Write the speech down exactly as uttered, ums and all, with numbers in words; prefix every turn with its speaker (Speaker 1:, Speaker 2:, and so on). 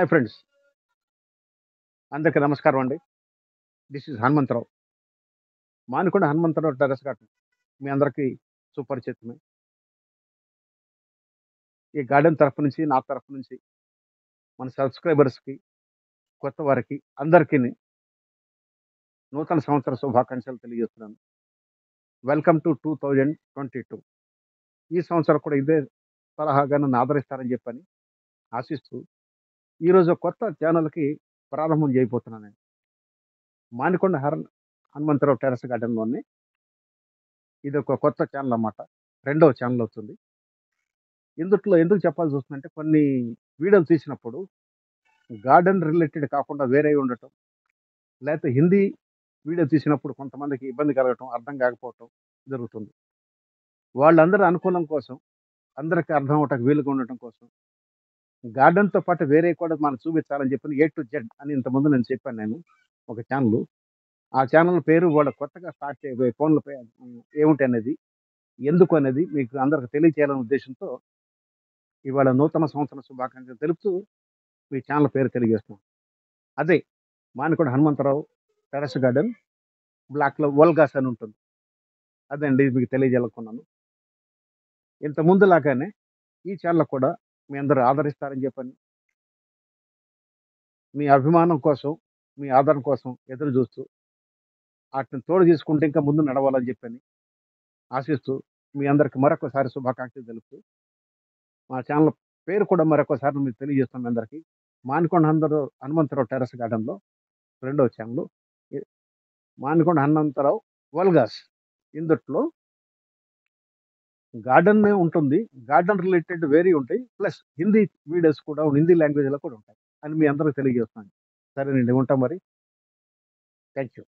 Speaker 1: Hi friends, అందరికీ నమస్కారం అండి. This is Hanumantharao. Manukonda Hanumantharao terrace garden మీ అందరికీ సుపరిచితమే. ఈ గార్డెన్ తరఫు నుంచి, నా తరఫు నుంచి మన సబ్స్క్రైబర్స్‌కి, కొత్త వారికి అందరికీని నూతన సంవత్సర శుభాకాంక్షలు తెలియజేస్తున్నాను. Welcome to two thousand twenty two. ఈ సంవత్సరం కూడా ఇదే తరహాగా నన్ను ఆదరిస్తారని చెప్పని ఆశిస్తూ, ఈరోజు ఒక కొత్త ఛానల్‌కి ప్రారంభం చేయబోతున్నాను నేను. మానుకొండ హర హనుమంతరావు టెర్రస్ గార్డెన్‌లోని ఇదొక కొత్త ఛానల్ అన్నమాట. రెండవ ఛానల్ అవుతుంది. ఇందుట్లో ఎందుకు చెప్పాల్సి వస్తుందంటే, కొన్ని వీడియోలు తీసినప్పుడు గార్డెన్ రిలేటెడ్ కాకుండా వేరేవి ఉండటం, లేకపోతే హిందీ వీడియో తీసినప్పుడు కొంతమందికి ఇబ్బంది కలగటం, అర్థం కాకపోవటం జరుగుతుంది. వాళ్ళందరి అనుకూలం కోసం, అందరికి అర్థం అవ్వటానికి వీలుగా ఉండటం కోసం, గార్డెన్‌తో పాటు వేరేవి కూడా మనం చూపించాలని చెప్పని ఏ టు జెడ్ అని ఇంతకుముందు నేను చెప్పాను నేను ఒక ఛానల్. ఆ ఛానల్ పేరు వాళ్ళ కొత్తగా స్టార్ట్ చేయబోయే ఫోన్ల పే ఏమిటి అనేది, ఎందుకు అనేది మీకు అందరికి తెలియచేయాలనే ఉద్దేశంతో ఇవాళ నూతన సంవత్సర శుభాకాంక్షలు తెలుపుతూ మీ ఛానల్ పేరు తెలియజేస్తున్నాను. అదే మానుకొండ హనుమంతరావు టెర్రస్ గార్డెన్, బ్లాక్‌లో వోల్గాస్ అని ఉంటుంది. అదండి మీకు తెలియజేయాలనుకున్నాను. ఇంత ముందులాగానే ఈ ఛానల్ కూడా మీ అందరూ ఆదరిస్తారని చెప్పని, మీ అభిమానం కోసం, మీ ఆదరణ కోసం ఎదురు చూస్తూ, వాటిని తోడు తీసుకుంటే ఇంకా ముందు నడవాలని చెప్పని ఆశిస్తూ, మీ అందరికి మరొకసారి శుభాకాంక్షలు తెలుపుతూ, మా ఛానల్ పేరు కూడా మరొకసారి మీకు తెలియజేస్తున్నాను మీ అందరికీ. మానుకొండ హనుమంతరావు హనుమంతరావు టెర్రస్ గార్డెన్‌లో రెండవ ఛానల్. ఇ మానుకొండ హనుమంతరావు వోల్గాస్. ఇందుట్లో గార్డెనే ఉంటుంది. గార్డెన్ రిలేటెడ్ వేరే ఉంటాయి. ప్లస్ హిందీ వీడియోస్ కూడా హిందీ లాంగ్వేజ్‌లో కూడా ఉంటాయి అని మీ అందరికి తెలియజేస్తున్నాను. సరేనండి, ఉంటాం మరి. Thank you.